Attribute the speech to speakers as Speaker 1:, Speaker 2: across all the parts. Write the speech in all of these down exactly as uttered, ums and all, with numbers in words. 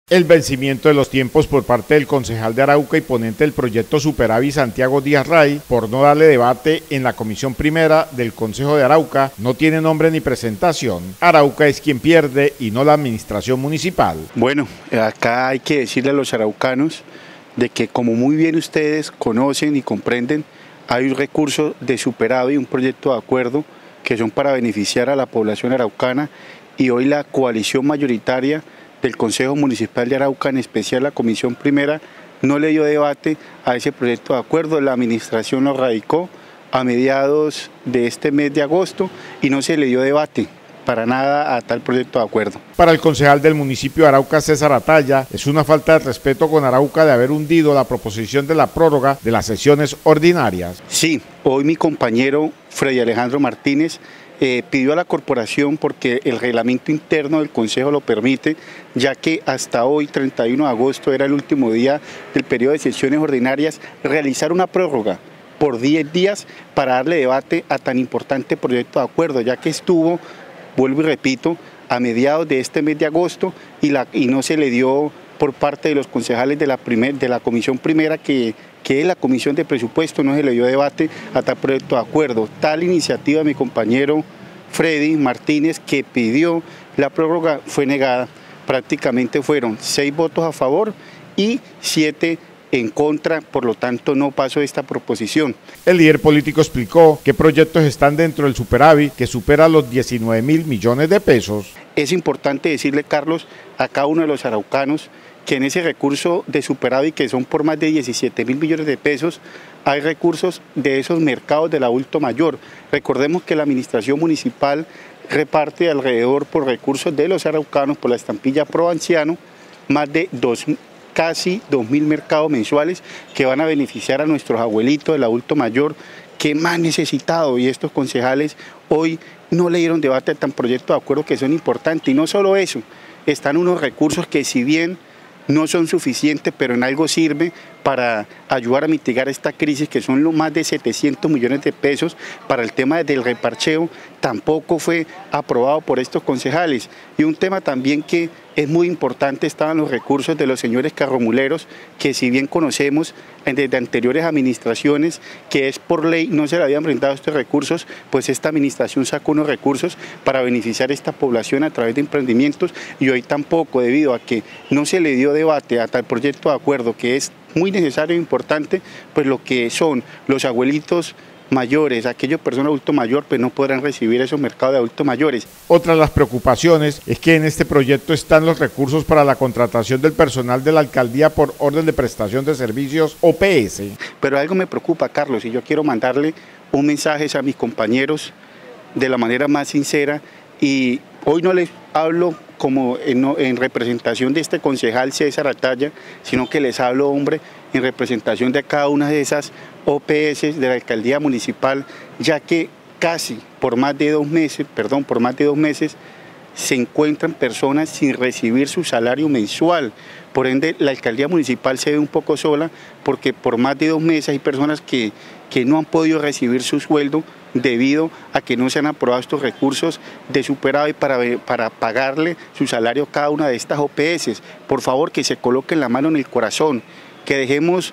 Speaker 1: El vencimiento de los tiempos por parte del concejal de Arauca y ponente del proyecto Superávit Santiago Díaz Ray por no darle debate en la comisión primera del Consejo de Arauca no tiene nombre ni presentación. Arauca es quien pierde y no la administración municipal.
Speaker 2: Bueno, acá hay que decirle a los araucanos de que, como muy bien ustedes conocen y comprenden, hay un recurso de superávit, un proyecto de acuerdo que son para beneficiar a la población araucana, y hoy la coalición mayoritaria del Consejo Municipal de Arauca, en especial la Comisión Primera, no le dio debate a ese proyecto de acuerdo. La administración lo radicó a mediados de este mes de agosto y no se le dio debate para nada a tal proyecto de acuerdo.
Speaker 1: Para el concejal del municipio de Arauca, César Atalla, es una falta de respeto con Arauca de haber hundido la proposición de la prórroga de las sesiones ordinarias.
Speaker 2: Sí, hoy mi compañero Freddy Alejandro Martínez Eh, pidió a la corporación, porque el reglamento interno del Consejo lo permite, ya que hasta hoy, treinta y uno de agosto, era el último día del periodo de sesiones ordinarias, realizar una prórroga por diez días para darle debate a tan importante proyecto de acuerdo, ya que estuvo, vuelvo y repito, a mediados de este mes de agosto y, la, y no se le dio por parte de los concejales de la, primer, de la Comisión Primera, que, que es la Comisión de Presupuesto, no se le dio debate a tal proyecto de acuerdo. Tal iniciativa de mi compañero Freddy Martínez, que pidió la prórroga, fue negada. Prácticamente fueron seis votos a favor y siete en contra, por lo tanto no pasó esta proposición.
Speaker 1: El líder político explicó qué proyectos están dentro del superávit, que supera los diecinueve mil millones de pesos.
Speaker 2: Es importante decirle, Carlos, a cada uno de los araucanos que en ese recurso de superávit, que son por más de diecisiete mil millones de pesos, hay recursos de esos mercados del adulto mayor. Recordemos que la administración municipal reparte alrededor, por recursos de los araucanos, por la estampilla Pro Anciano, más de dos, casi dos mil mercados mensuales que van a beneficiar a nuestros abuelitos del adulto mayor, que más necesitado, y estos concejales hoy no le dieron debate a tan proyectos de acuerdo que son importantes. Y no solo eso, están unos recursos que, si bien no son suficientes, pero en algo sirve para ayudar a mitigar esta crisis, que son los más de setecientos millones de pesos para el tema del reparcheo, tampoco fue aprobado por estos concejales. Y un tema también que es muy importante, estaban los recursos de los señores carromuleros, que si bien conocemos desde anteriores administraciones que es por ley no se le habían brindado estos recursos, pues esta administración sacó unos recursos para beneficiar a esta población a través de emprendimientos, y hoy tampoco, debido a que no se le dio debate a tal proyecto de acuerdo, que es muy necesario e importante, pues lo que son los abuelitos mayores, aquellas personas adulto mayor, pues no podrán recibir esos mercados de adultos mayores.
Speaker 1: Otra de las preocupaciones es que en este proyecto están los recursos para la contratación del personal de la alcaldía por orden de prestación de servicios, O P S.
Speaker 2: Pero algo me preocupa, Carlos, y yo quiero mandarle un mensaje a mis compañeros de la manera más sincera, y hoy no les hablo como en, en representación de este concejal César Atalla, sino que les hablo, hombre, en representación de cada una de esas O P S de la alcaldía municipal, ya que casi por más de dos meses, perdón, por más de dos meses se encuentran personas sin recibir su salario mensual. Por ende, la alcaldía municipal se ve un poco sola, porque por más de dos meses hay personas que, que no han podido recibir su sueldo debido a que no se han aprobado estos recursos de superávit para, para pagarle su salario a cada una de estas O P S. Por favor, que se coloquen la mano en el corazón, que dejemos,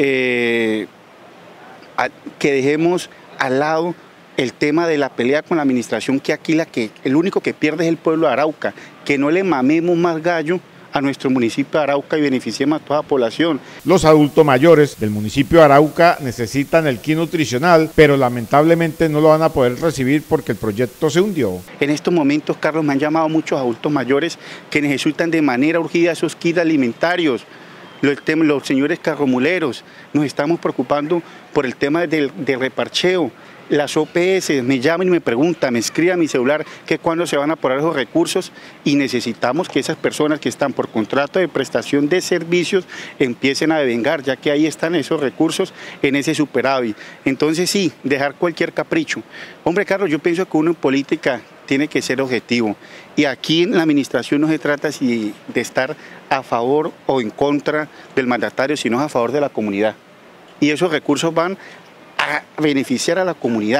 Speaker 2: eh, a, que dejemos al lado el tema de la pelea con la administración, que aquí la que, el único que pierde es el pueblo de Arauca, que no le mamemos más gallo a nuestro municipio de Arauca y beneficiemos a toda la población.
Speaker 1: Los adultos mayores del municipio de Arauca necesitan el kit nutricional, pero lamentablemente no lo van a poder recibir porque el proyecto se hundió.
Speaker 2: En estos momentos, Carlos, me han llamado muchos adultos mayores que necesitan de manera urgida esos kits alimentarios. Los, los señores carromuleros, nos estamos preocupando por el tema del, del reparcheo. Las O P S me llaman y me preguntan, me escriben a mi celular que cuándo se van a aprobar esos recursos, y necesitamos que esas personas que están por contrato de prestación de servicios empiecen a devengar, ya que ahí están esos recursos en ese superávit. Entonces sí, dejar cualquier capricho. Hombre, Carlos, yo pienso que uno en política tiene que ser objetivo, y aquí en la administración no se trata si de estar a favor o en contra del mandatario, sino a favor de la comunidad, y esos recursos van a beneficiar a la comunidad.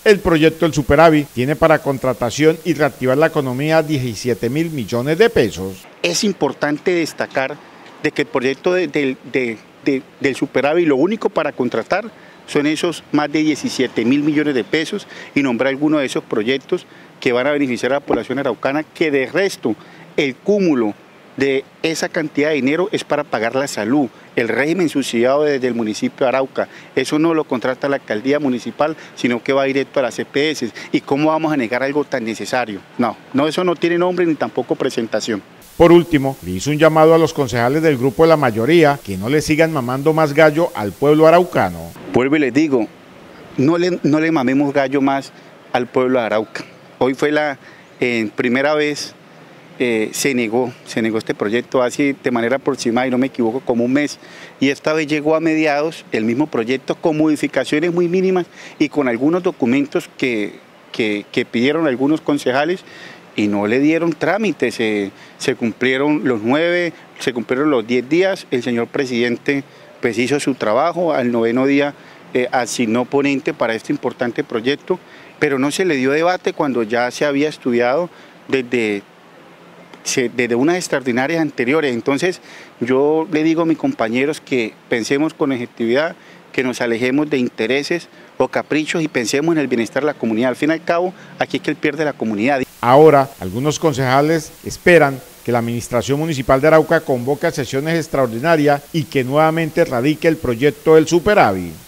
Speaker 1: El proyecto del Superávit tiene para contratación y reactivar la economía diecisiete mil millones de pesos.
Speaker 2: Es importante destacar de que el proyecto de, de, de, de, del Superávit, lo único para contratar son esos más de diecisiete mil millones de pesos y nombrar algunos de esos proyectos que van a beneficiar a la población araucana, que de resto el cúmulo de esa cantidad de dinero es para pagar la salud, el régimen subsidiado desde el municipio de Arauca. Eso no lo contrata la alcaldía municipal, sino que va directo a las E P S. ¿Y cómo vamos a negar algo tan necesario? No, no, eso no tiene nombre ni tampoco presentación.
Speaker 1: Por último, le hizo un llamado a los concejales del grupo de la mayoría que no le sigan mamando más gallo al pueblo araucano.
Speaker 2: Vuelvo y les digo, no le, no le mamemos gallo más al pueblo de Arauca. Hoy fue la eh, primera vez Eh, se negó, se negó este proyecto así de manera aproximada, y no me equivoco, como un mes, y esta vez llegó a mediados el mismo proyecto con modificaciones muy mínimas y con algunos documentos que, que, que pidieron algunos concejales y no le dieron trámite. Se, se cumplieron los nueve, se cumplieron los diez días, el señor presidente pues hizo su trabajo, al noveno día eh, asignó ponente para este importante proyecto, pero no se le dio debate cuando ya se había estudiado desde desde unas extraordinarias anteriores. Entonces yo le digo a mis compañeros que pensemos con objetividad, que nos alejemos de intereses o caprichos y pensemos en el bienestar de la comunidad. Al fin y al cabo, aquí es que él pierde la comunidad.
Speaker 1: Ahora, algunos concejales esperan que la administración municipal de Arauca convoque a sesiones extraordinarias y que nuevamente radique el proyecto del Superávit.